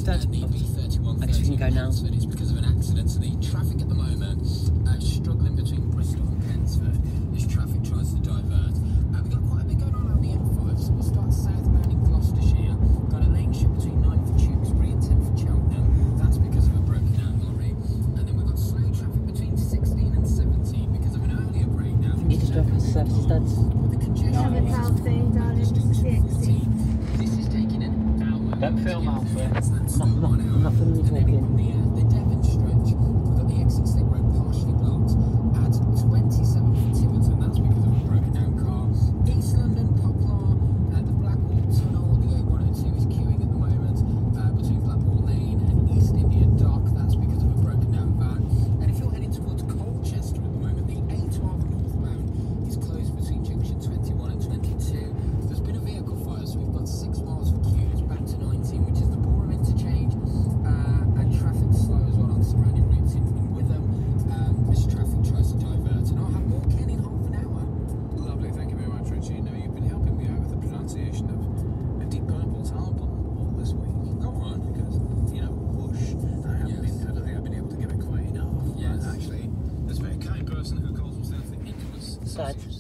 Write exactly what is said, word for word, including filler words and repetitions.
Dad. Uh, need B thirty-one I guess we can go now. It's because of an accident. So the traffic at the moment uh, struggling between Bristol and Pensford as traffic tries to divert. Uh, we've got quite a bit going on on the M five, so we'll start southbound in Gloucestershire. Got a lane shift between nine for Tewkesbury and ten for Cheltenham. That's because of a broken down lorry. And then we've got slow traffic between sixteen and seventeen because of an earlier breakdown. You just drove past the services, Dad. The congestion Have a selfie, darling. sixty. This is taking an hour. Don't film, Alfred. That's I'm not, I'm not filming you and then talking. on the, uh, the Devon stretch, we've got the exit stick road partially blocked at twenty-seven for Tiverton. That's because of a broken down car. East London, Poplar, uh, the Blackwall Tunnel, the A one oh two is queuing at the moment uh, between Blackwall Lane and East India Dock. That's because of a broken down van. And if you're heading towards Colchester at the moment, the A twelve northbound is closed between junction twenty-one and twenty-two. There's been a vehicle fire, so we've got six miles for queue. It's back to nineteen, which is the Boreham interchange, uh, and traffic slow as well on surrounding routes in, in Witham. Um, this traffic tries to divert, and I'll have more Ken in half an hour. Lovely, thank you very much, Richie. Now, you've been helping me out with the pronunciation of a Deep Purple's album all this week. Go on. Because, you know, whoosh, I haven't Yes. been, I don't think I've been able to get it quite enough. Yes. But actually, there's a very kind person who calls himself the Icarus Dad. Sausage